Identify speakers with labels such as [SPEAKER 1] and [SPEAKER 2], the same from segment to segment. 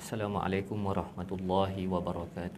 [SPEAKER 1] Assalamualaikum warahmatullahi wabarakatuh.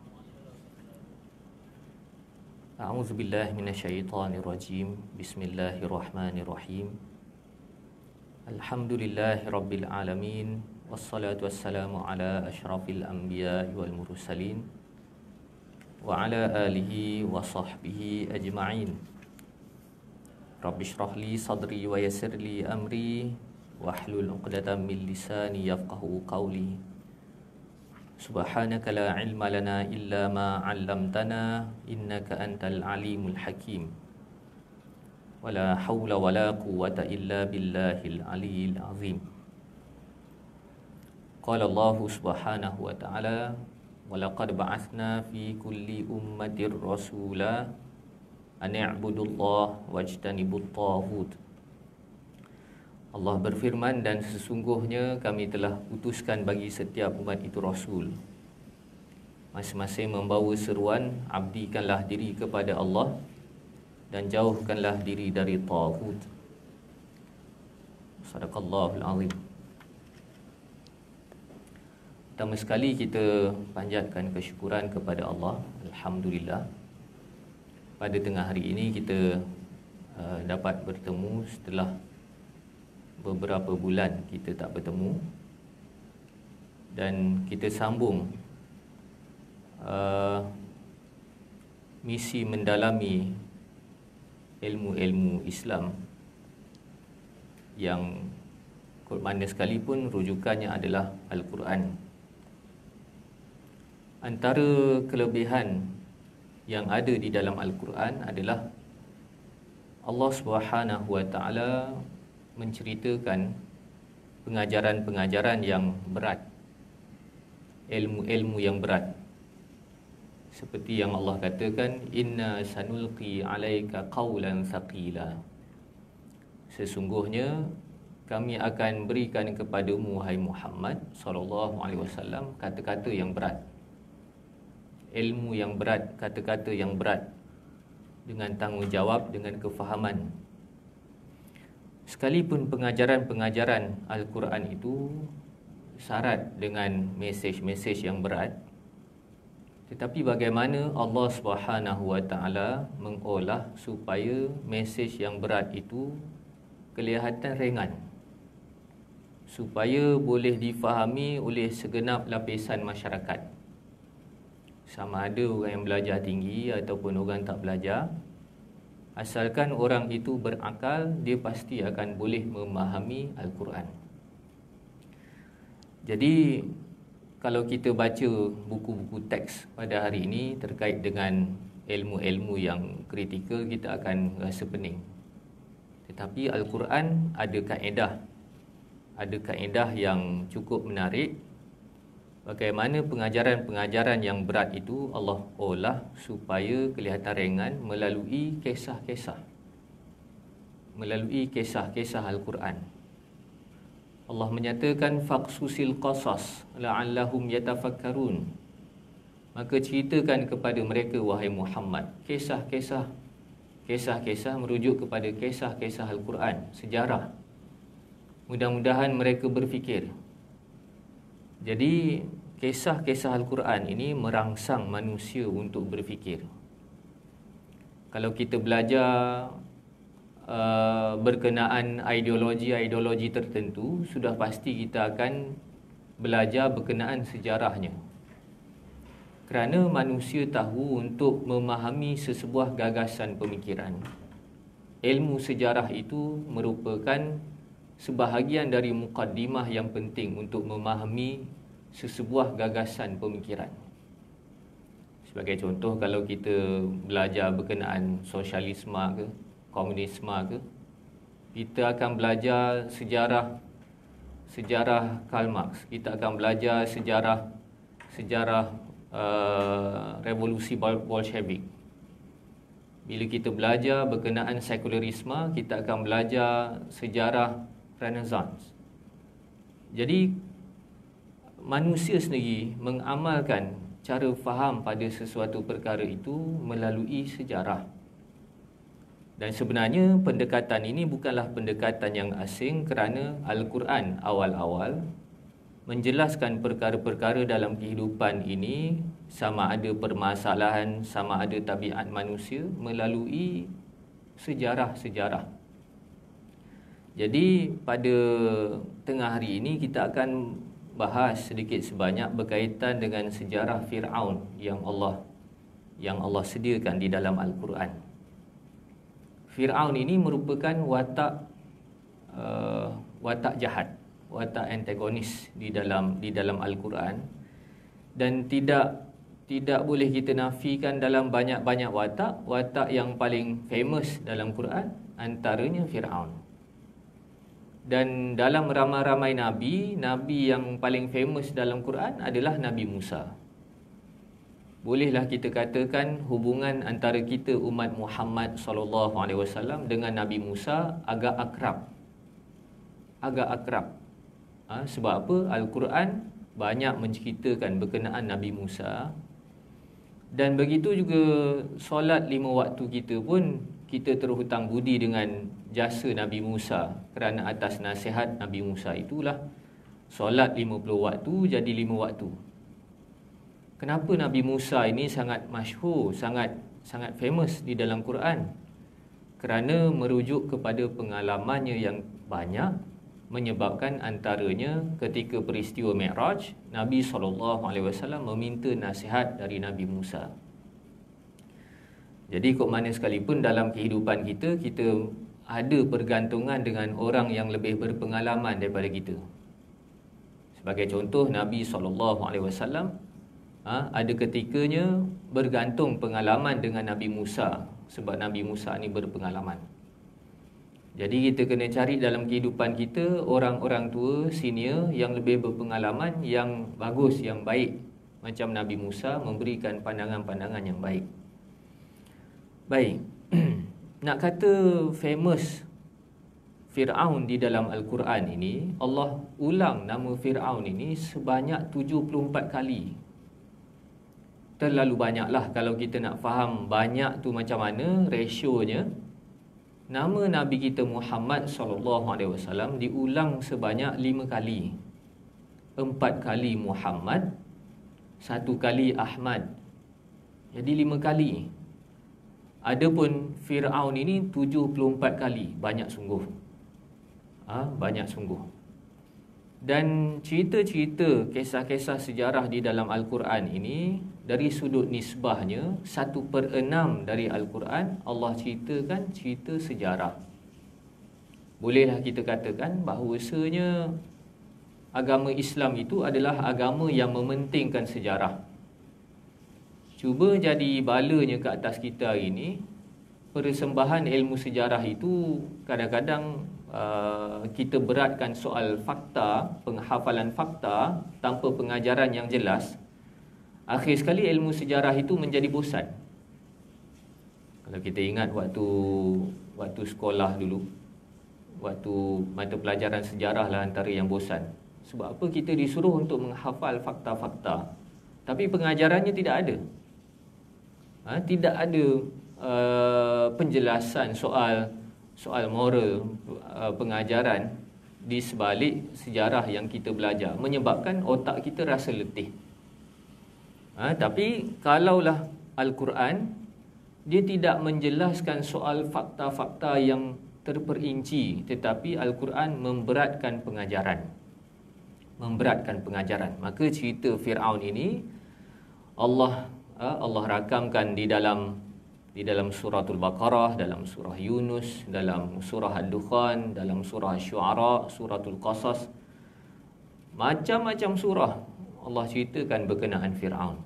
[SPEAKER 1] A'udzubillahi minasyaitonirrajim. Bismillahirrahmanirrahim. Alhamdulillahi rabbil alamin. Wassalatu wassalamu ala asyrafil anbiya'i wal mursalin wa ala alihi wa sahbihi ajma'in. Rabbi shrah li sadri wa yassir li amri wahlul 'uqdatam min lisani yafqahu qawli. Subhanaka la ilma lana illa ma 'allamtana innaka antal alimul hakim. Wala haula wala quwwata illa billahil aliyil azim. Qala Allah subhanahu wa ta'ala wa laqad ba'athna fi kulli ummatir rasula an i'budullaha wajtanibut taghut. Allah berfirman, dan sesungguhnya kami telah utuskan bagi setiap umat itu Rasul, masing-masing membawa seruan, abdikanlah diri kepada Allah dan jauhkanlah diri dari taghut. Sadaqallahul azim. Pertama sekali kita panjatkan kesyukuran kepada Allah. Alhamdulillah, pada tengah hari ini kita dapat bertemu setelah beberapa bulan kita tak bertemu, dan kita sambung misi mendalami ilmu-ilmu Islam yang mana sekalipun rujukannya adalah Al-Quran. Antara kelebihan yang ada di dalam Al-Quran adalah Allah Subhanahu wa ta'ala menceritakan pengajaran-pengajaran yang berat, ilmu-ilmu yang berat. Seperti yang Allah katakan, inna sanulqi alaika qawlan thaqila. Sesungguhnya kami akan berikan kepadamu, wahai Muhammad sallallahu alaihi wasallam, kata-kata yang berat, ilmu yang berat, kata-kata yang berat, dengan tanggungjawab, dengan kefahaman. Sekalipun pengajaran-pengajaran Al-Quran itu syarat dengan mesej-mesej yang berat, tetapi bagaimana Allah Subhanahu wa ta'ala mengolah supaya mesej yang berat itu kelihatan ringan, supaya boleh difahami oleh segenap lapisan masyarakat, sama ada orang yang belajar tinggi ataupun orang tak belajar. Asalkan orang itu berakal, dia pasti akan boleh memahami Al-Quran. Jadi kalau kita baca buku-buku teks pada hari ini terkait dengan ilmu-ilmu yang kritikal, kita akan rasa pening. Tetapi Al-Quran ada kaedah yang cukup menarik. Bagaimana pengajaran-pengajaran yang berat itu Allah olah supaya kelihatan ringan melalui kisah-kisah Al-Quran. Allah menyatakan faqsusil qasas la'allahum yatafakkarun. Maka ceritakan kepada mereka, wahai Muhammad, kisah-kisah merujuk kepada kisah-kisah Al-Quran, sejarah. Mudah-mudahan mereka berfikir. Jadi kisah-kisah Al-Quran ini merangsang manusia untuk berfikir. Kalau kita belajar berkenaan ideologi tertentu, sudah pasti kita akan belajar berkenaan sejarahnya. Kerana manusia tahu untuk memahami sesebuah gagasan pemikiran, ilmu sejarah itu merupakan sebahagian dari mukaddimah yang penting untuk memahami sesebuah gagasan pemikiran. Sebagai contoh, kalau kita belajar berkenaan sosialisme ke, komunisme ke, kita akan belajar sejarah Karl Marx, kita akan belajar sejarah revolusi Bolshevik. Bila kita belajar berkenaan sekularisme, kita akan belajar sejarah Renaissance. Jadi manusia sendiri mengamalkan cara faham pada sesuatu perkara itu melalui sejarah. Dan sebenarnya pendekatan ini bukanlah pendekatan yang asing, kerana Al-Quran awal-awal menjelaskan perkara-perkara dalam kehidupan ini, sama ada permasalahan, sama ada tabiat manusia, melalui sejarah-sejarah. Jadi pada tengah hari ini kita akan bahas sedikit sebanyak berkaitan dengan sejarah Fir'aun yang Allah sediakan di dalam Al-Quran. Fir'aun ini merupakan watak jahat, watak antagonis di dalam Al-Quran, dan tidak boleh kita nafikan dalam banyak-banyak watak yang paling famous dalam Quran antaranya Fir'aun. Dan dalam ramai-ramai nabi yang paling famous dalam Quran adalah Nabi Musa. Bolehlah kita katakan hubungan antara kita umat Muhammad sallallahu alaihi wasallam dengan Nabi Musa agak akrab. Sebab apa? Al-Quran banyak menceritakan berkenaan Nabi Musa. Dan begitu juga solat 5 waktu kita pun, kita terhutang budi dengan jasa Nabi Musa, kerana atas nasihat Nabi Musa itulah solat 50 waktu jadi 5 waktu. Kenapa Nabi Musa ini sangat masyhur, sangat famous di dalam Quran? Kerana merujuk kepada pengalamannya yang banyak, menyebabkan antaranya ketika peristiwa Mi'raj, Nabi SAW meminta nasihat dari Nabi Musa. Jadi kok mana sekalipun dalam kehidupan kita ada pergantungan dengan orang yang lebih berpengalaman daripada kita. Sebagai contoh, Nabi SAW ada ketikanya bergantung pengalaman dengan Nabi Musa, sebab Nabi Musa ni berpengalaman. Jadi kita kena cari dalam kehidupan kita orang-orang tua, senior yang lebih berpengalaman, yang bagus, yang baik, macam Nabi Musa memberikan pandangan-pandangan yang baik. Baik, nak kata famous Fir'aun di dalam Al-Quran ini, Allah ulang nama Fir'aun ini sebanyak 74 kali. Terlalu banyaklah kalau kita nak faham banyak tu macam mana rasionya. Nama Nabi kita Muhammad SAW diulang sebanyak 5 kali. 4 kali Muhammad, 1 kali Ahmad. Jadi 5 kali. Adapun Fir'aun ini 74 kali. Banyak sungguh. Banyak sungguh. Dan cerita-cerita, kisah-kisah sejarah di dalam Al-Quran ini, dari sudut nisbahnya, 1/6 dari Al-Quran Allah ceritakan cerita sejarah. Bolehlah kita katakan bahawasanya agama Islam itu adalah agama yang mementingkan sejarah. Cuba jadi balanya ke atas kita hari ini, persembahan ilmu sejarah itu kadang-kadang kita beratkan soal fakta, penghafalan fakta tanpa pengajaran yang jelas. Akhir sekali ilmu sejarah itu menjadi bosan. Kalau kita ingat waktu sekolah dulu, waktu mata pelajaran sejarah lah antara yang bosan. Sebab apa? Kita disuruh untuk menghafal fakta-fakta, tapi pengajarannya tidak ada. Tidak ada penjelasan soal moral, pengajaran di sebalik sejarah yang kita belajar, menyebabkan otak kita rasa letih. Tapi kalaulah Al-Quran, dia tidak menjelaskan soal fakta-fakta yang terperinci, tetapi Al-Quran memberatkan pengajaran. Maka cerita Fir'aun ini Allah rakamkan di dalam suratul Baqarah, dalam surah Yunus, dalam surah Ad-Dukhan, dalam surah Syu'ara, suratul Qasas. Macam-macam surah Allah ceritakan berkenaan Fir'aun.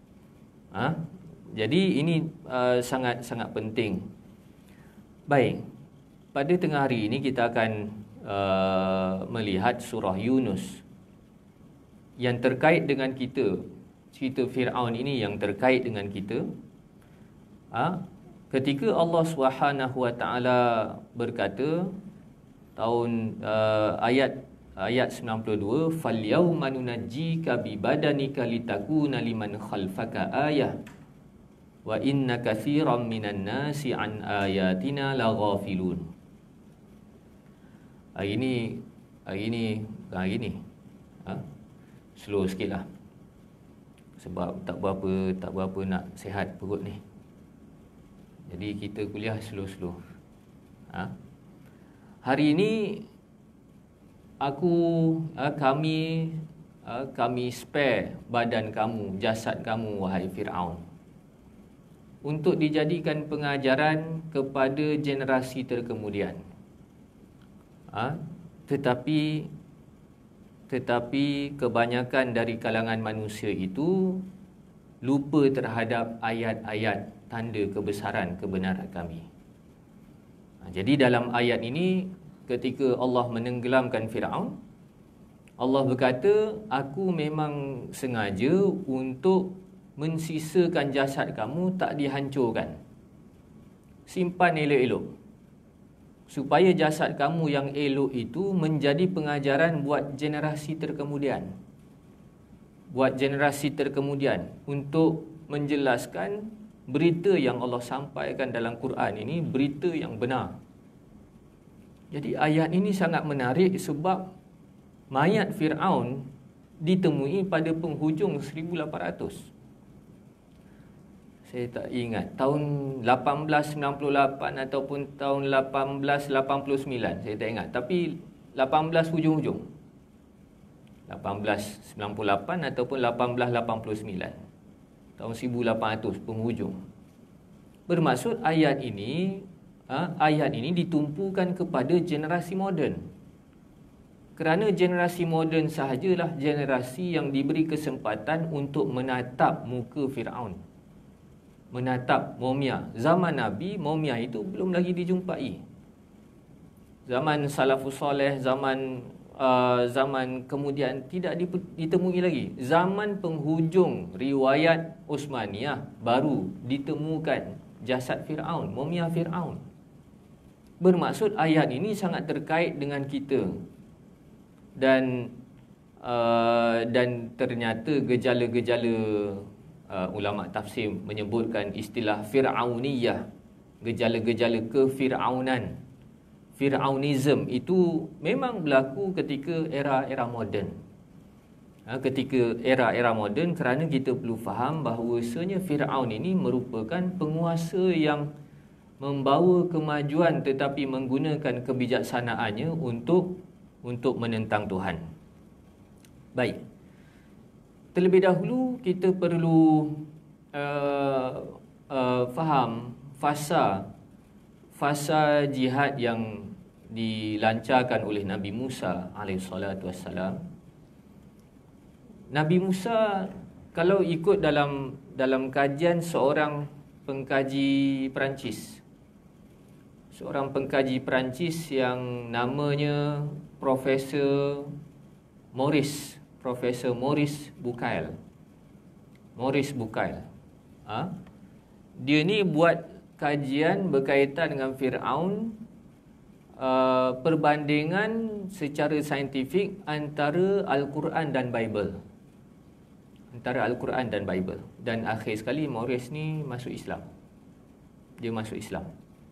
[SPEAKER 1] Jadi ini sangat-sangat penting. Baik, pada tengah hari ini kita akan melihat surah Yunus yang terkait dengan kita. Cerita Fir'aun ini yang terkait dengan kita. Ketika Allah SWT berkata ayat 92, "Falyawma nunajjika bi badanika litakuna liman khalfaka ayah wa inna katsiran minan nasi an ayatina laghafilun." Hari ini slow sikit lah. Sebab tak berapa nak sihat perut ni. Jadi kita kuliah slow-slow. Hari ini kami spare badan kamu, jasad kamu, wahai Fir'aun, untuk dijadikan pengajaran kepada generasi terkemudian. Tetapi kebanyakan dari kalangan manusia itu lupa terhadap ayat-ayat tanda kebesaran kebenaran kami. Jadi dalam ayat ini, ketika Allah menenggelamkan Fir'aun, Allah berkata, aku memang sengaja untuk mensisakan jasad kamu tak dihancurkan. Simpan elok-elok, supaya jasad kamu yang elok itu menjadi pengajaran buat generasi terkemudian. Buat generasi terkemudian, untuk menjelaskan berita yang Allah sampaikan dalam Quran ini, berita yang benar. Jadi ayat ini sangat menarik sebab mayat Fir'aun ditemui pada penghujung 1800. Saya tak ingat, tahun 1898 ataupun tahun 1889, saya tak ingat. Tapi 18 hujung-hujung. 1898 ataupun 1889. Tahun 1800 penghujung. Bermaksud ayat ini ditumpukan kepada generasi moden. Kerana generasi moden sahajalah generasi yang diberi kesempatan untuk menatap muka Fir'aun, menatap momia. Zaman Nabi, momia itu belum lagi dijumpai. Zaman salafus soleh, zaman kemudian tidak ditemui lagi. Zaman penghujung riwayat Utsmaniyah baru ditemukan jasad Fir'aun, momia Fir'aun. Bermaksud ayat ini sangat terkait dengan kita. Dan ternyata gejala-gejala ulama tafsir menyebutkan istilah Fir'auniyah, gejala-gejala kefir'aunan, Fir'aunism itu memang berlaku ketika era-era moden. Ketika era-era moden, kerana kita perlu faham bahawasanya Fir'aun ini merupakan penguasa yang membawa kemajuan tetapi menggunakan kebijaksanaannya untuk menentang Tuhan. Baik. Terlebih dahulu kita perlu faham fasa jihad yang dilancarkan oleh Nabi Musa AS. Nabi Musa, kalau ikut dalam kajian seorang pengkaji Perancis, yang namanya Profesor Maurice Bucaille. Dia ni buat kajian berkaitan dengan Fir'aun, perbandingan secara saintifik antara Al-Quran dan Bible. Dan akhir sekali Maurice ni masuk Islam. Dia masuk Islam.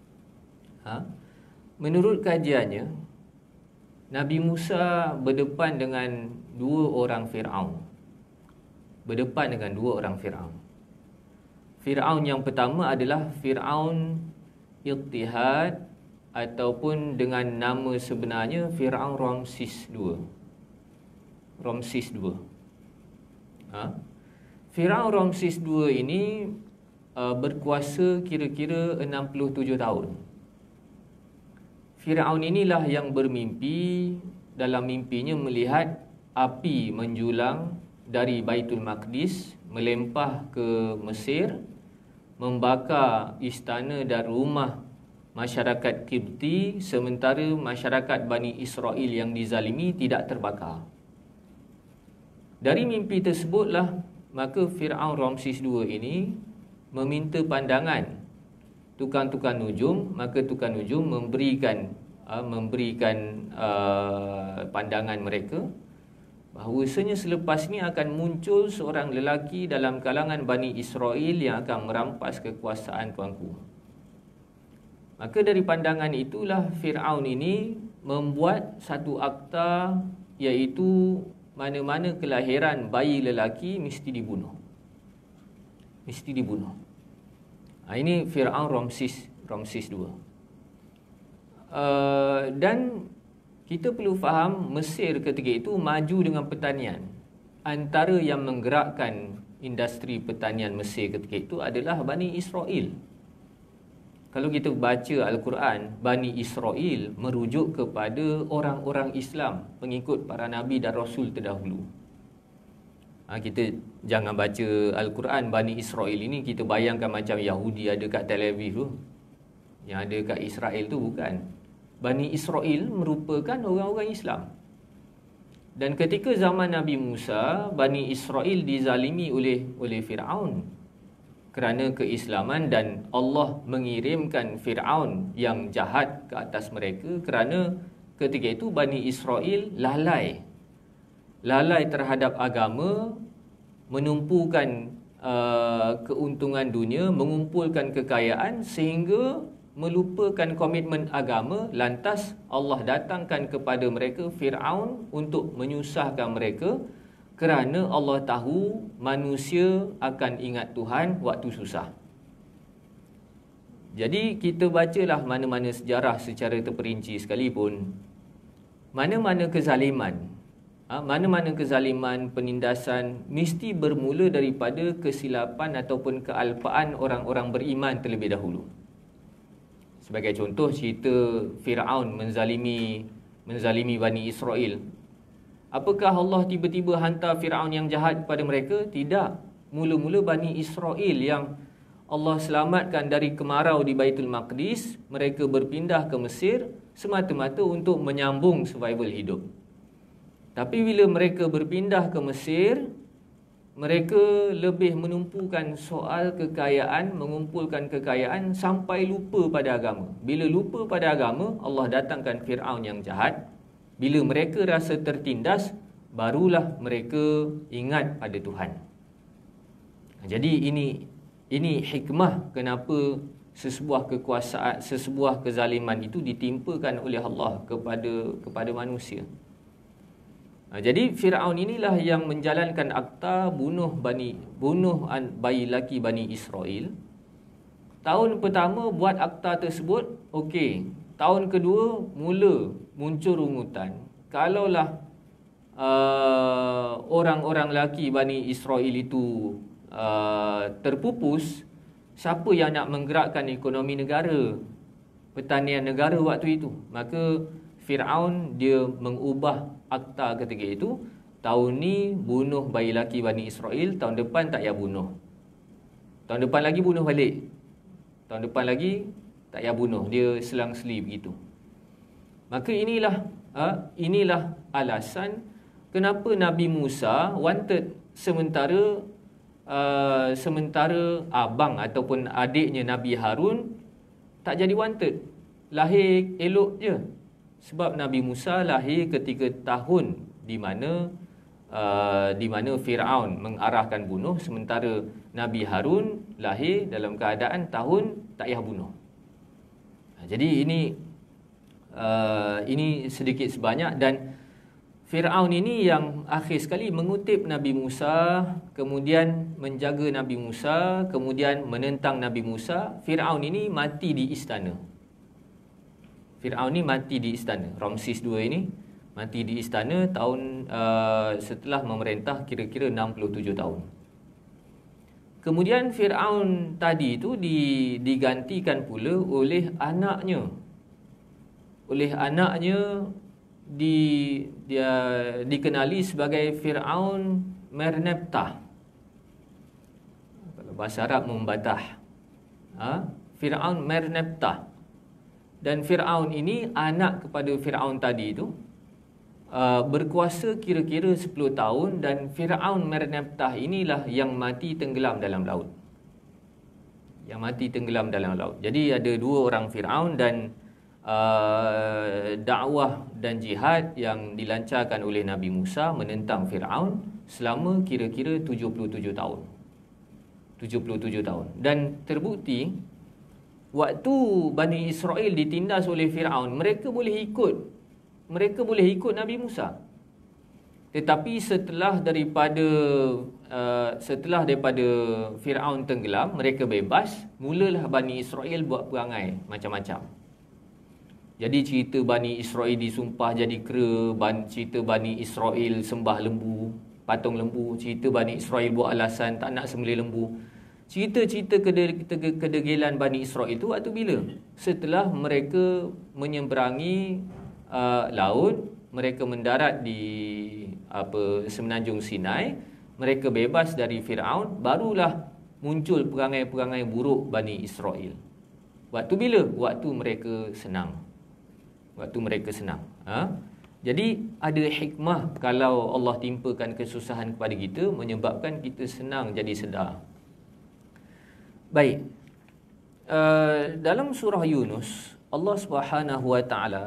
[SPEAKER 1] Menurut kajiannya, Nabi Musa berdepan dengan dua orang Fir'aun. Fir'aun yang pertama adalah Fir'aun Ittihad, ataupun dengan nama sebenarnya Fir'aun Ramses II. Fir'aun Ramses II ini berkuasa kira-kira 67 tahun. Fir'aun inilah yang bermimpi, dalam mimpinya melihat api menjulang dari Baitul Maqdis, melempah ke Mesir, membakar istana dan rumah masyarakat Kipti, sementara masyarakat Bani Israel yang dizalimi tidak terbakar. Dari mimpi tersebutlah, maka Fir'aun Ramses II ini meminta pandangan tukang-tukang nujum. Maka tukang nujum memberikan pandangan mereka bahawasanya selepas ini akan muncul seorang lelaki dalam kalangan Bani Israel yang akan merampas kekuasaan tuanku. Maka dari pandangan itulah Fir'aun ini membuat satu akta, iaitu mana-mana kelahiran bayi lelaki mesti dibunuh. Mesti dibunuh. Ini Fir'aun Ramses II. Dan kita perlu faham Mesir ketika itu maju dengan pertanian. Antara yang menggerakkan industri pertanian Mesir ketika itu adalah Bani Israel. Kalau kita baca Al-Quran, Bani Israel merujuk kepada orang-orang Islam, pengikut para Nabi dan Rasul terdahulu. Kita jangan baca Al-Quran Bani Israel ini, kita bayangkan macam Yahudi ada kat Tel Aviv tu. Yang ada kat Israel tu bukan. Bani Israel merupakan orang-orang Islam. Dan ketika zaman Nabi Musa, Bani Israel dizalimi oleh Fir'aun kerana keislaman, dan Allah mengirimkan Fir'aun yang jahat ke atas mereka kerana ketika itu Bani Israel lalai terhadap agama, menumpukan keuntungan dunia, mengumpulkan kekayaan sehingga melupakan komitmen agama. Lantas Allah datangkan kepada mereka Fir'aun untuk menyusahkan mereka, kerana Allah tahu manusia akan ingat Tuhan waktu susah. Jadi kita bacalah mana-mana sejarah secara terperinci sekalipun, mana-mana kezaliman, penindasan mesti bermula daripada kesilapan ataupun kealpaan orang-orang beriman terlebih dahulu. Sebagai contoh, cerita Fir'aun menzalimi Bani Israel. Apakah Allah tiba-tiba hantar Fir'aun yang jahat kepada mereka? Tidak. Mula-mula Bani Israel yang Allah selamatkan dari kemarau di Baitul Maqdis, mereka berpindah ke Mesir semata-mata untuk menyambung survival hidup. Tapi bila mereka berpindah ke Mesir, mereka lebih menumpukan soal kekayaan, mengumpulkan kekayaan sampai lupa pada agama. Bila lupa pada agama, Allah datangkan Fir'aun yang jahat. Bila mereka rasa tertindas, barulah mereka ingat pada Tuhan. Jadi ini hikmah kenapa sesebuah kekuasaan, sesebuah kezaliman itu ditimpakan oleh Allah kepada manusia. Jadi Fir'aun inilah yang menjalankan akta bunuh bayi laki Bani Israel. Tahun pertama buat akta tersebut, okey. Tahun kedua mula muncul rungutan. Kalaulah orang-orang lelaki Bani Israel itu terpupus, siapa yang nak menggerakkan ekonomi negara, pertanian negara waktu itu? Maka Fir'aun dia mengubah akta ketika itu. Tahun ni bunuh bayi lelaki Bani Israel, tahun depan tak payah bunuh. Tahun depan lagi bunuh balik. Tahun depan lagi tak payah bunuh, dia selang-seli begitu. Maka inilah alasan kenapa Nabi Musa wanted sementara abang ataupun adiknya Nabi Harun tak jadi wanted, lahir elok je. Sebab Nabi Musa lahir ketika tahun di mana Fir'aun mengarahkan bunuh, sementara Nabi Harun lahir dalam keadaan tahun tak payah bunuh. Jadi ini sedikit sebanyak, dan Fir'aun ini yang akhir sekali mengutip Nabi Musa, kemudian menjaga Nabi Musa, kemudian menentang Nabi Musa. Fir'aun ini mati di istana. Ramses II ini mati di istana tahun setelah memerintah kira-kira 67 tahun. Kemudian Fir'aun tadi itu digantikan pula oleh anaknya. Dia dikenali sebagai Fir'aun Merneptah. Kalau bahasa Arab membatah. Fir'aun Merneptah. Dan Fir'aun ini anak kepada Fir'aun tadi itu, berkuasa kira-kira 10 tahun, dan Fir'aun Merneptah inilah yang mati tenggelam dalam laut. Jadi ada dua orang Fir'aun, dan dakwah dan jihad yang dilancarkan oleh Nabi Musa menentang Fir'aun selama kira-kira 77 tahun. Dan terbukti waktu Bani Israel ditindas oleh Fir'aun, mereka boleh ikut Nabi Musa. Tetapi setelah daripada Firaun tenggelam, mereka bebas, mulalah Bani Israel buat perangai macam-macam. Jadi cerita Bani Israel disumpah jadi kera, cerita Bani Israel sembah lembu, patung lembu, cerita Bani Israel buat alasan tak nak sembelih lembu. Cerita-cerita kedegilan Bani Israel itu waktu bila? Setelah mereka menyeberangi laut, mereka mendarat di semenanjung Sinai, mereka bebas dari Firaun, barulah muncul perangai-perangai buruk Bani Israel. Waktu bila? Waktu mereka senang. Jadi ada hikmah kalau Allah timpakan kesusahan kepada kita, menyebabkan kita senang jadi sedar. Baik. Dalam surah Yunus, Allah Subhanahu Wa Taala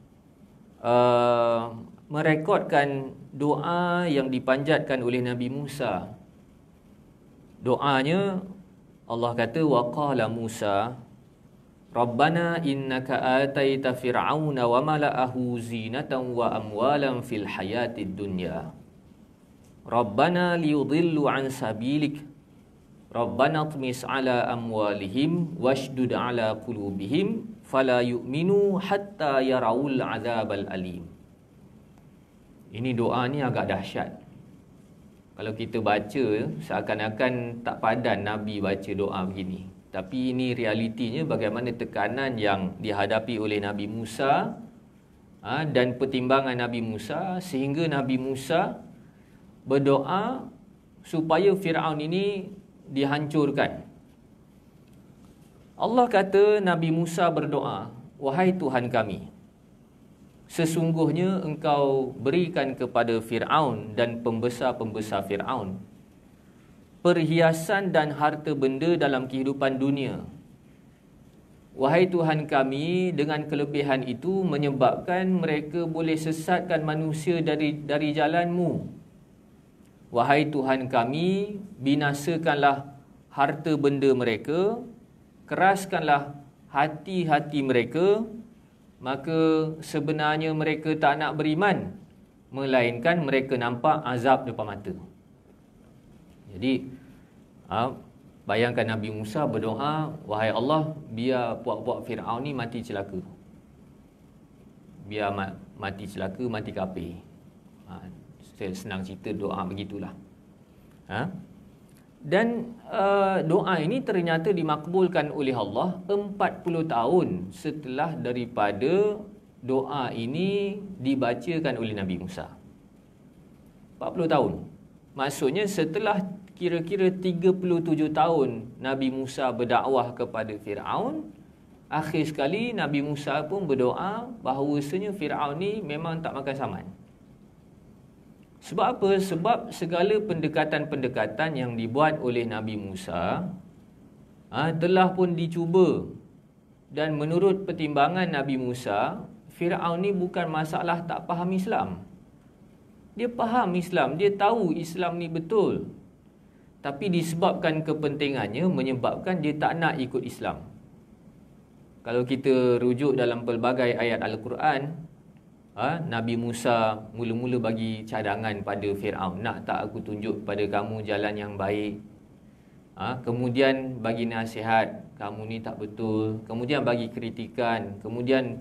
[SPEAKER 1] merekodkan doa yang dipanjatkan oleh Nabi Musa. Doanya, Allah kata, wa qala Musa Rabbana innaka ataita fir'auna wa mala'ahu zinatan wa amwalan fil hayatid dunya. Rabbana liyudillu an sabilik. Rabbana tmis ala amwalihim washdud ala qulubihim fala yu'minu hatta yarawul azabal alim. Ini doa ni agak dahsyat. Kalau kita baca, seakan-akan tak padan Nabi baca doa begini. Tapi ini realitinya bagaimana tekanan yang dihadapi oleh Nabi Musa dan pertimbangan Nabi Musa, sehingga Nabi Musa berdoa supaya Firaun ini dihancurkan. Allah kata Nabi Musa berdoa, wahai Tuhan kami, sesungguhnya engkau berikan kepada Firaun dan pembesar-pembesar Firaun perhiasan dan harta benda dalam kehidupan dunia. Wahai Tuhan kami, dengan kelebihan itu menyebabkan mereka boleh sesatkan manusia dari jalan-Mu. Wahai Tuhan kami, binasakanlah harta benda mereka, keraskanlah hati-hati mereka, maka sebenarnya mereka tak nak beriman, melainkan mereka nampak azab depan mata. Jadi, bayangkan Nabi Musa berdoa, wahai Allah, biar puak-puak Firaun ni mati celaka. Biar mati celaka, mati kafir. Senang cerita doa begitulah. Dan doa ini ternyata dimakbulkan oleh Allah 40 tahun setelah daripada doa ini dibacakan oleh Nabi Musa. 40 tahun. Maksudnya setelah kira-kira 37 tahun Nabi Musa berdakwah kepada Firaun, akhir sekali Nabi Musa pun berdoa bahawasanya Firaun ni memang tak makan saman. Sebab apa? Sebab segala pendekatan-pendekatan yang dibuat oleh Nabi Musa telah pun dicuba. Dan menurut pertimbangan Nabi Musa, Firaun ni bukan masalah tak faham Islam. Dia faham Islam, dia tahu Islam ni betul. Tapi disebabkan kepentingannya, menyebabkan dia tak nak ikut Islam. Kalau kita rujuk dalam pelbagai ayat Al-Quran, Nabi Musa mula-mula bagi cadangan pada Firaun, nak tak aku tunjuk pada kamu jalan yang baik. Kemudian bagi nasihat, kamu ni tak betul. Kemudian bagi kritikan, kemudian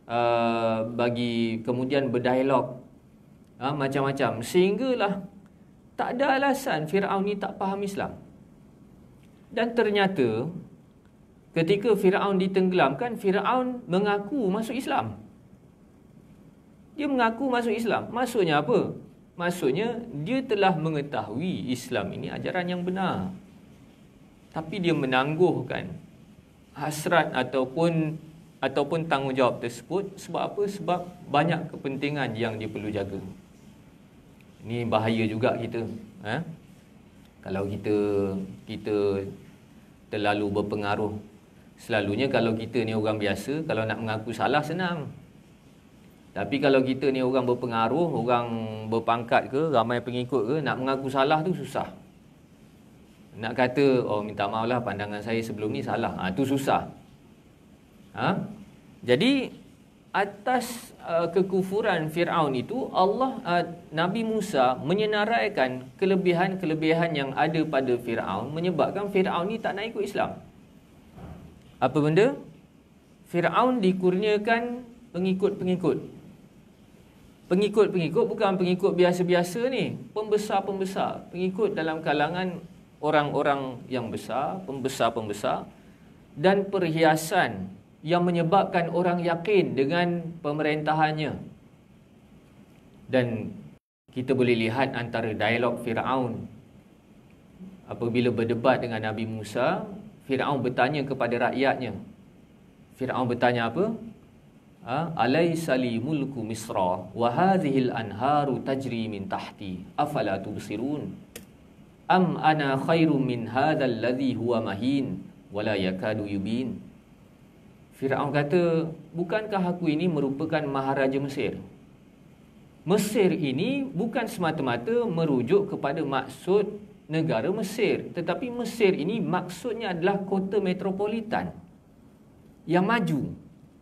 [SPEAKER 1] kemudian berdialog, macam-macam, sehinggalah tak ada alasan Firaun ni tak faham Islam. Dan ternyata ketika Firaun ditenggelamkan, Firaun mengaku masuk Islam. Dia mengaku masuk Islam. Maksudnya apa? Maksudnya dia telah mengetahui Islam ini ajaran yang benar. Tapi dia menangguhkan hasrat ataupun tanggungjawab tersebut. Sebab apa? Sebab banyak kepentingan yang dia perlu jaga. Ini bahaya juga kita. Kalau kita terlalu berpengaruh. Selalunya kalau kita ni orang biasa, kalau nak mengaku salah senang. Tapi kalau kita ni orang berpengaruh, orang berpangkat ke, ramai pengikut ke, nak mengaku salah tu susah. Nak kata, oh minta maaf lah pandangan saya sebelum ni salah, tu susah. Jadi atas kekufuran Fir'aun itu, Nabi Musa menyenaraikan kelebihan-kelebihan yang ada pada Fir'aun, menyebabkan Fir'aun ni tak nak ikut Islam. Apa benda? Fir'aun dikurniakan pengikut-pengikut. Pengikut-pengikut bukan pengikut biasa-biasa ni, pembesar-pembesar, pengikut dalam kalangan orang-orang yang besar, pembesar-pembesar, dan perhiasan yang menyebabkan orang yakin dengan pemerintahannya. Dan kita boleh lihat antara dialog Fir'aun apabila berdebat dengan Nabi Musa. Fir'aun bertanya kepada rakyatnya. Fir'aun bertanya apa? Alaysa li mulku Misra wa hadhil anharu tajri min tahti afala tubsirun am ana khairum min hadzal ladzi huwa mahin wala yakadu yubin. Fir'aun kata, bukankah aku ini merupakan maharaja Mesir? Mesir ini bukan semata-mata merujuk kepada maksud negara Mesir, tetapi Mesir ini maksudnya adalah kota metropolitan yang maju.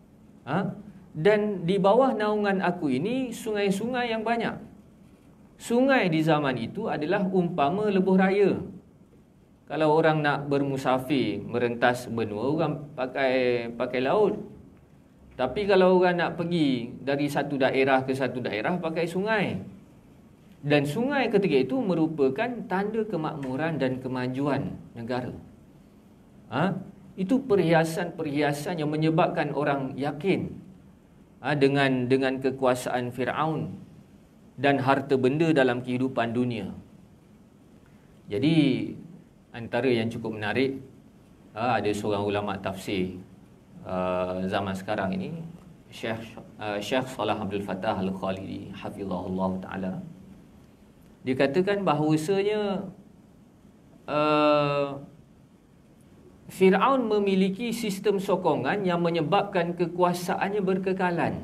[SPEAKER 1] Dan di bawah naungan aku ini sungai-sungai yang banyak. Sungai di zaman itu adalah umpama lebuh raya. Kalau orang nak bermusafir, merentas benua, orang pakai laut. Tapi kalau orang nak pergi dari satu daerah ke satu daerah, pakai sungai. Dan sungai ketika itu merupakan tanda kemakmuran dan kemajuan negara. Itu perhiasan-perhiasan yang menyebabkan orang yakin dengan kekuasaan Fir'aun dan harta benda dalam kehidupan dunia. Jadi antara yang cukup menarik, ada seorang ulama tafsir zaman sekarang ini, Syekh Salah Abdul Fattah Al-Khalidi hafizahullah ta'ala. Dia katakan bahawasanya Fir'aun memiliki sistem sokongan yang menyebabkan kekuasaannya berkekalan.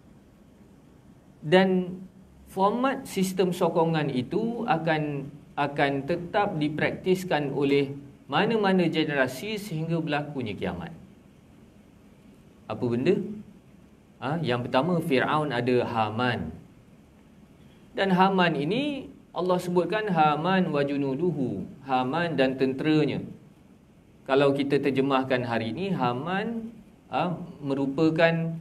[SPEAKER 1] Dan format sistem sokongan itu akan tetap dipraktiskan oleh mana-mana generasi sehingga berlakunya kiamat. Apa benda? Yang pertama, Fir'aun ada Haman. Dan Haman ini Allah sebutkan Haman wa junuduhu, Haman dan tenteranya. Kalau kita terjemahkan hari ini, Haman merupakan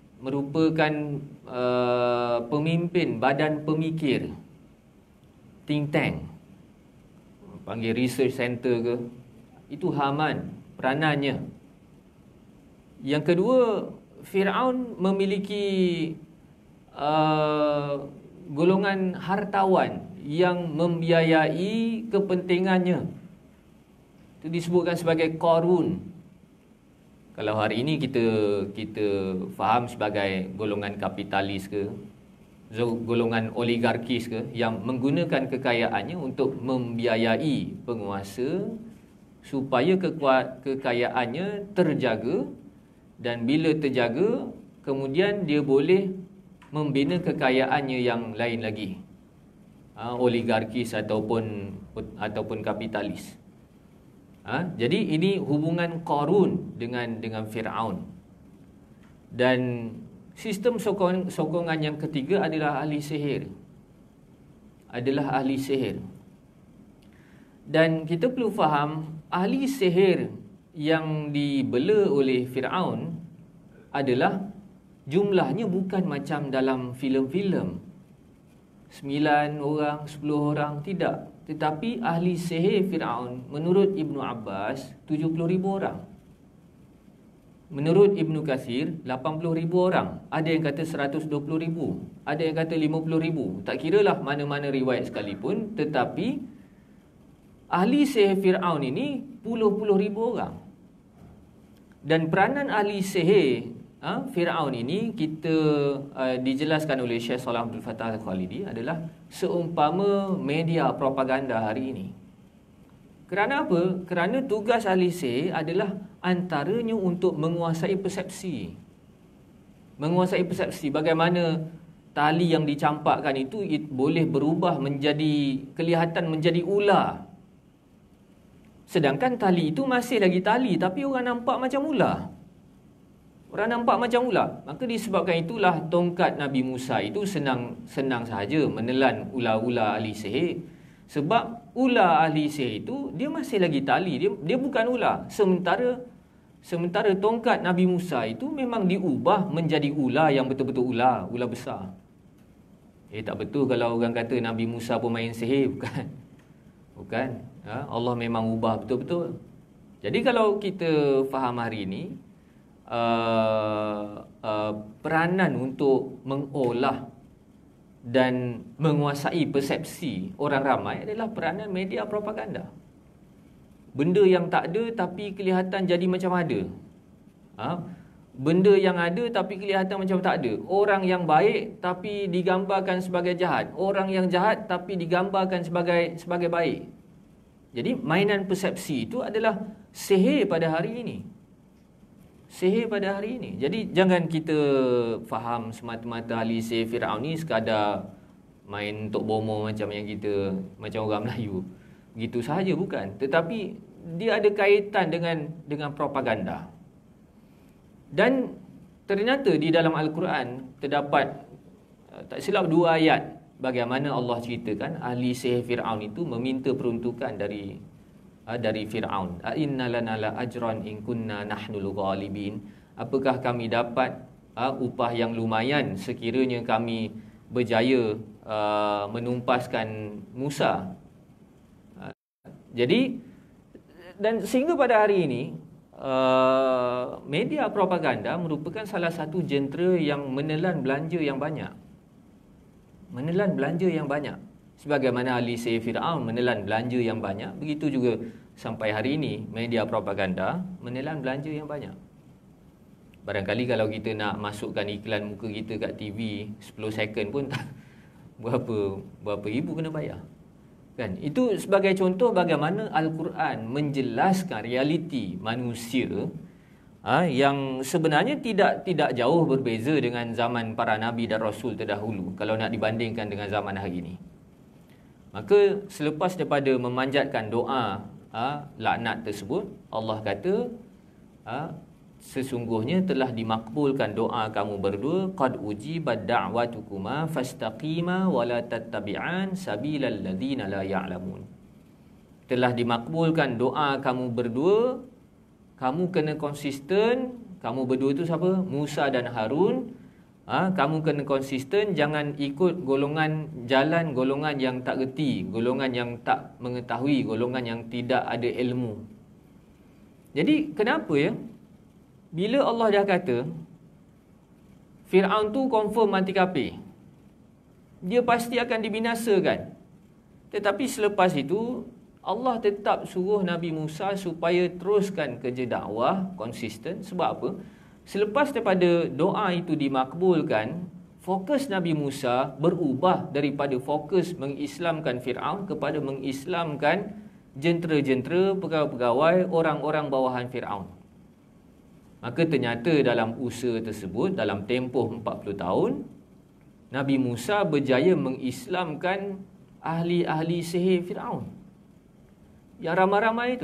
[SPEAKER 1] pemimpin badan pemikir, think tank, panggil research center ke, itu Haman peranannya. Yang kedua, Fir'aun memiliki golongan hartawan yang membiayai kepentingannya. Itu disebutkan sebagai Qarun. Kalau hari ini kita faham sebagai golongan kapitalis ke, golongan oligarkis ke, yang menggunakan kekayaannya untuk membiayai penguasa supaya kekayaannya terjaga, dan bila terjaga kemudian dia boleh membina kekayaannya yang lain lagi, oligarkis ataupun kapitalis. Jadi ini hubungan Qarun dengan Fir'aun. Dan sistem sokongan yang ketiga adalah ahli sihir. Dan kita perlu faham, ahli sihir yang dibela oleh Fir'aun adalah jumlahnya bukan macam dalam filem-filem 9 orang, 10 orang, tidak. Tetapi ahli sihir Fir'aun menurut Ibnu Abbas 70,000 orang. Menurut Ibnu Katsir 80,000 orang. Ada yang kata 120,000, ada yang kata 50,000. Tak kiralah mana-mana riwayat sekalipun, tetapi ahli sihir Fir'aun ini puluh-puluh ribu orang. Dan peranan ahli sihir Fir'aun ini kita dijelaskan oleh Syekh Salah Abdul Fattah Al-Khalidi adalah seumpama media propaganda hari ini. Kerana apa? Kerana tugas ahli sihir adalah antaranya untuk menguasai persepsi. Menguasai persepsi bagaimana tali yang dicampakkan itu boleh berubah menjadi, kelihatan menjadi ular. Sedangkan tali itu masih lagi tali, tapi orang nampak macam ular. Orang nampak macam ular. Maka disebabkan itulah tongkat Nabi Musa itu senang sahaja menelan ular-ular ahli sihir. Sebab ular ahli sihir itu dia masih lagi tali, dia bukan ular. Sementara tongkat Nabi Musa itu memang diubah menjadi ular yang betul-betul ular besar. Tak betul kalau orang kata Nabi Musa pun main sihir, bukan. Bukan. Allah memang ubah betul-betul. Jadi kalau kita faham hari ini, peranan untuk mengolah dan menguasai persepsi orang ramai adalah peranan media propaganda. Benda yang tak ada tapi kelihatan jadi macam ada. Benda yang ada tapi kelihatan macam tak ada. Orang yang baik tapi digambarkan sebagai jahat. Orang yang jahat tapi digambarkan sebagai baik. Jadi mainan persepsi itu adalah sihir pada hari ini. Sihir pada hari ini. Jadi jangan kita faham semata-mata ahli sihir Firaun ni sekadar main tok bomo macam yang kita, macam orang Melayu. Begitu sahaja, bukan. Tetapi dia ada kaitan dengan propaganda. Dan ternyata di dalam Al-Quran terdapat tak silap 2 ayat bagaimana Allah ceritakan ahli sihir Firaun itu meminta peruntukan dari Firaun. Inna lana la ajran in kunna nahnul ghalibin. Apakah kami dapat upah yang lumayan sekiranya kami berjaya menumpaskan Musa. Jadi dan sehingga pada hari ini media propaganda merupakan salah satu jentera yang menelan belanja yang banyak. Menelan belanja yang banyak. Sebagaimana ahli sihir Firaun menelan belanja yang banyak, begitu juga sampai hari ini media propaganda menelan belanja yang banyak. Barangkali kalau kita nak masukkan iklan muka kita kat TV 10 second pun berapa ribu kena bayar. Kan? Itu sebagai contoh bagaimana Al-Quran menjelaskan realiti manusia yang sebenarnya tidak jauh berbeza dengan zaman para nabi dan rasul terdahulu kalau nak dibandingkan dengan zaman hari ini. Maka selepas daripada memanjatkan doa laknat tersebut, Allah kata sesungguhnya telah dimakbulkan doa kamu berdua, qad ujibat da'watukuma fastaqima wala tattabi'an sabilal ladzina la ya'lamun. Telah dimakbulkan doa kamu berdua, kamu kena konsisten. Kamu berdua itu siapa? Musa dan Harun. Kamu kena konsisten, jangan ikut golongan yang tak reti, golongan yang tak mengetahui, golongan yang tidak ada ilmu. Jadi kenapa ya? Bila Allah dah kata Firaun tu confirm mati kafir, dia pasti akan dibinasakan. Tetapi selepas itu Allah tetap suruh Nabi Musa supaya teruskan kerja dakwah konsisten. Sebab apa? Selepas daripada doa itu dimakbulkan, fokus Nabi Musa berubah daripada fokus mengislamkan Firaun kepada mengislamkan jentera-jentera, pegawai-pegawai, orang-orang bawahan Firaun. Maka ternyata dalam usaha tersebut, dalam tempoh 40 tahun, Nabi Musa berjaya mengislamkan ahli-ahli sihir Firaun yang ramai-ramai itu.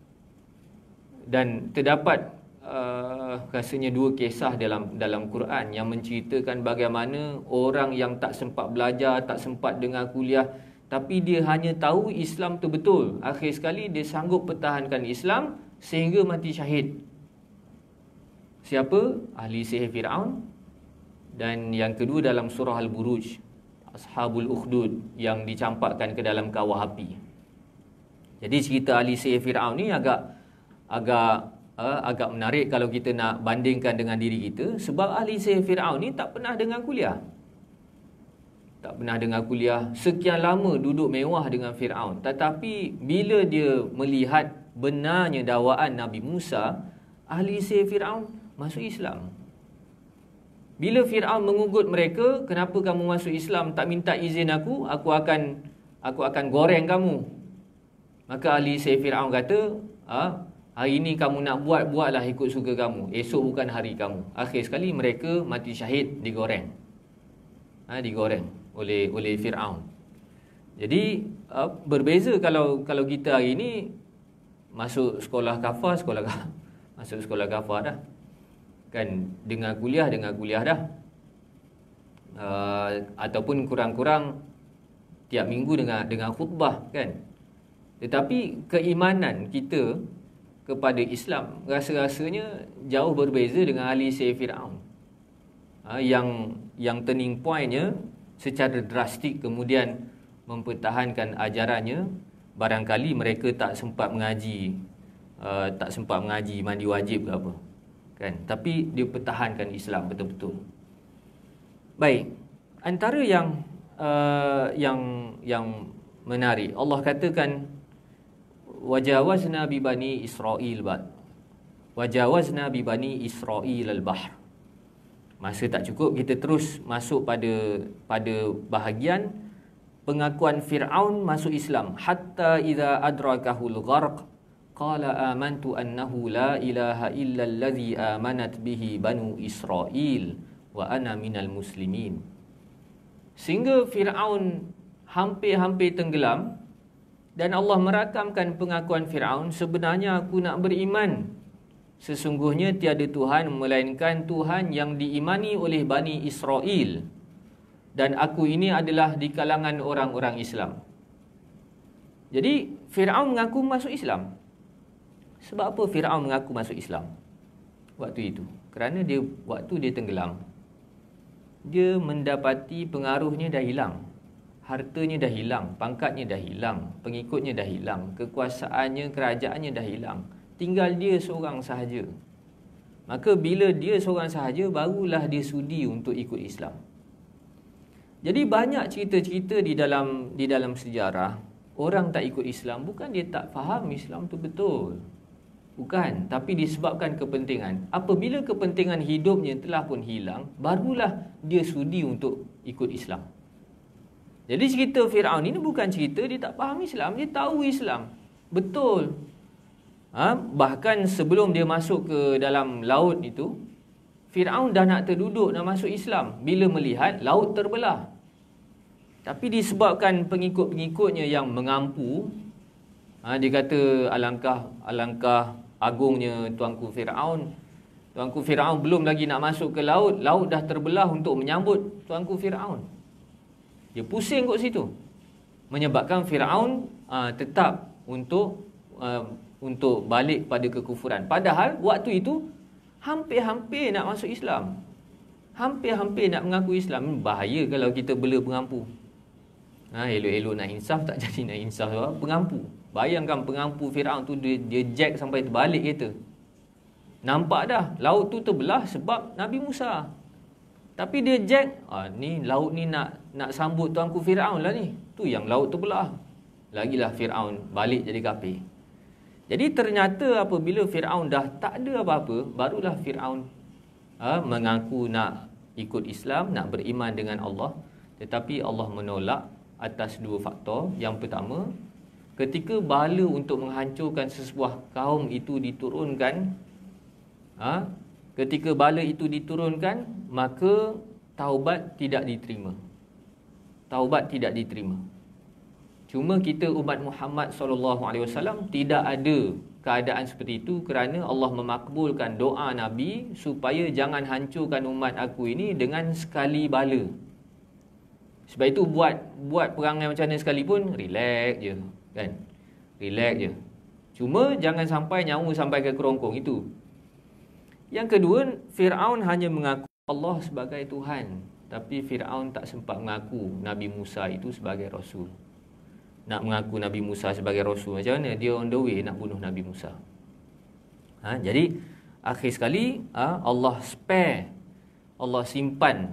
[SPEAKER 1] Dan terdapat rasanya 2 kisah dalam Quran yang menceritakan bagaimana orang yang tak sempat belajar, tak sempat dengar kuliah, tapi dia hanya tahu Islam tu betul. Akhir sekali dia sanggup pertahankan Islam sehingga mati syahid. Siapa? Ahli sihir Firaun. Dan yang kedua dalam surah Al-Buruj, Ashabul Ukhdud yang dicampakkan ke dalam kawah api. Jadi cerita ahli sihir Firaun ni agak menarik kalau kita nak bandingkan dengan diri kita. Sebab ahli sihir Firaun ni tak pernah dengar kuliah. Tak pernah dengar kuliah. Sekian lama duduk mewah dengan Firaun. Tetapi bila dia melihat benarnya dakwaan Nabi Musa, ahli sihir Firaun masuk Islam. Bila Firaun mengugut mereka, kenapa kamu masuk Islam tak minta izin aku akan goreng kamu. Maka ahli sihir Firaun kata, hari ini kamu nak buatlah ikut suka kamu. Esok bukan hari kamu. Akhir sekali mereka mati syahid, digoreng. Digoreng oleh Firaun. Jadi berbeza kalau kita hari ini masuk sekolah kafar, masuk sekolah kafar dah. kan, dengar kuliah dah, ataupun kurang-kurang tiap minggu dengar khutbah kan. Tetapi keimanan kita kepada Islam rasa-rasanya jauh berbeza dengan ahli sihir Firaun. Yang turning pointnya secara drastik kemudian mempertahankan ajarannya. Barangkali mereka tak sempat mengaji mandi wajib ke apa kan, tapi dia pertahankan Islam betul-betul. Baik, antara yang menarik, Allah katakan wajawazna bi bani Israil al-bahr. Masa tak cukup, kita terus masuk pada bahagian pengakuan Fir'aun masuk Islam. Hatta idza adrakahul gharq qala amantu annahu la ilaha illa allazi amanat bihi banu Israil wa ana minal muslimin. Sehingga Fir'aun hampir-hampir tenggelam, dan Allah merakamkan pengakuan Fir'aun, sebenarnya aku nak beriman. Sesungguhnya tiada Tuhan melainkan Tuhan yang diimani oleh Bani Israel, dan aku ini adalah di kalangan orang-orang Islam. Jadi Fir'aun mengaku masuk Islam. Sebab apa Fir'aun mengaku masuk Islam waktu itu? Kerana waktu dia tenggelam, dia mendapati pengaruhnya dah hilang, hartanya dah hilang, pangkatnya dah hilang, pengikutnya dah hilang, kekuasaannya, kerajaannya dah hilang, tinggal dia seorang sahaja. Maka bila dia seorang sahaja, barulah dia sudi untuk ikut Islam. Jadi banyak cerita-cerita di dalam sejarah, orang tak ikut Islam bukan dia tak faham Islam tu betul, bukan, tapi disebabkan kepentingan. Apabila kepentingan hidupnya telah pun hilang, barulah dia sudi untuk ikut Islam. Jadi cerita Fir'aun ini bukan cerita dia tak faham Islam, dia tahu Islam betul. Bahkan sebelum dia masuk ke dalam laut itu, Fir'aun dah nak terduduk nak masuk Islam bila melihat laut terbelah. Tapi disebabkan pengikut-pengikutnya yang mengampu, dia kata alangkah agungnya tuanku Fir'aun. Tuanku Fir'aun belum lagi nak masuk ke laut, laut dah terbelah untuk menyambut tuanku Fir'aun. Dia pusing kat situ, menyebabkan Fir'aun tetap untuk balik pada kekufuran. Padahal waktu itu hampir-hampir nak masuk Islam, hampir-hampir nak mengaku Islam. Bahaya kalau kita bela pengampu. Elok-elok nak insaf, tak jadi nak insaf sebab pengampu. Bayangkan pengampu Fir'aun tu, dia jack sampai terbalik kereta. Nampak dah laut tu terbelah sebab Nabi Musa, tapi dia jack, ni laut ni nak sambut tuanku Fir'aun lah ni. Tu yang laut terbelah. Lagilah Fir'aun balik jadi kafir. Jadi ternyata apabila Fir'aun dah tak ada apa-apa, barulah Fir'aun mengaku nak ikut Islam, nak beriman dengan Allah. Tetapi Allah menolak atas dua faktor. Yang pertama, ketika bala untuk menghancurkan sesebuah kaum itu diturunkan, ketika bala itu diturunkan, maka taubat tidak diterima. Taubat tidak diterima. Cuma kita umat Muhammad SAW tidak ada keadaan seperti itu, kerana Allah memakbulkan doa Nabi supaya jangan hancurkan umat aku ini dengan sekali bala. Sebab itu buat perangai macam mana sekalipun, relax je kan. Relax je. Cuma jangan sampai nyawa sampai ke kerongkong itu. Yang kedua, Fir'aun hanya mengaku Allah sebagai Tuhan, tapi Fir'aun tak sempat mengaku Nabi Musa itu sebagai Rasul. Nak mengaku Nabi Musa sebagai Rasul, macam mana? Dia on the way nak bunuh Nabi Musa. Jadi akhir sekali Allah spare, Allah simpan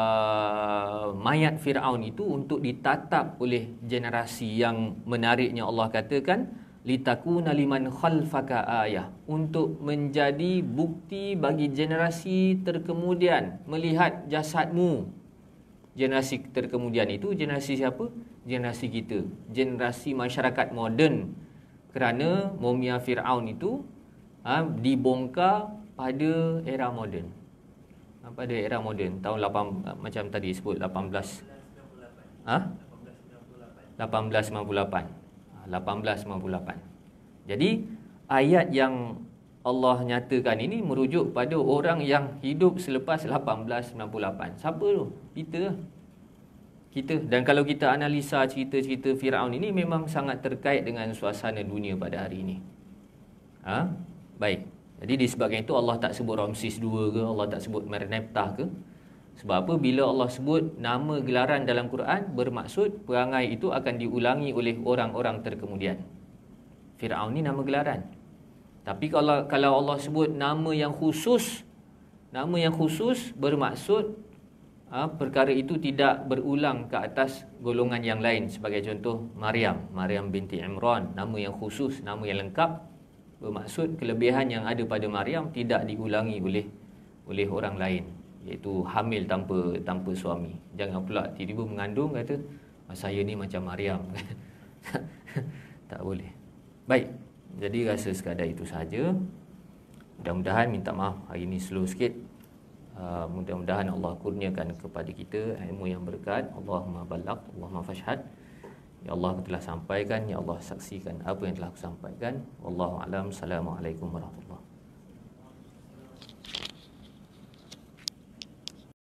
[SPEAKER 1] mayat Fir'aun itu untuk ditatap oleh generasi yang menariknya. Allah katakan litakuna liman khalfaka ayah, untuk menjadi bukti bagi generasi terkemudian melihat jasadmu. Generasi terkemudian itu generasi siapa? Generasi kita, generasi masyarakat moden. Kerana mumia Fir'aun itu dibongkar pada era moden. Pada era moden tahun 8, macam tadi sebut 1898. Jadi ayat yang Allah nyatakan ini merujuk pada orang yang hidup selepas 1898. Siapa tu? Kita. Dan kalau kita analisa cerita-cerita Firaun ini memang sangat terkait dengan suasana dunia pada hari ini. Baik. Jadi disebabkan itu Allah tak sebut Ramses II ke, Allah tak sebut Merneptah ke. Sebab apa? Bila Allah sebut nama gelaran dalam Quran, bermaksud perangai itu akan diulangi oleh orang-orang terkemudian. Firaun ni nama gelaran. Tapi kalau Allah sebut nama yang khusus bermaksud perkara itu tidak berulang ke atas golongan yang lain. Sebagai contoh Maryam binti Imran, nama yang khusus, nama yang lengkap, bermaksud kelebihan yang ada pada Maryam tidak diulangi oleh orang lain, iaitu hamil tanpa suami. Jangan pula tiba-tiba mengandung kata saya ni macam Maryam. Tak boleh. Baik. Jadi rasa sekadar itu sahaja. Mudah-mudahan, minta maaf hari ini slow sikit. Mudah-mudahan Allah kurniakan kepada kita ilmu yang berkat. Allahumma balagh, Allahumma fashhad. Ya Allah, aku telah sampaikan, ya Allah saksikan apa yang telah aku sampaikan. Wallahu alam. Assalamualaikum warahmatullahi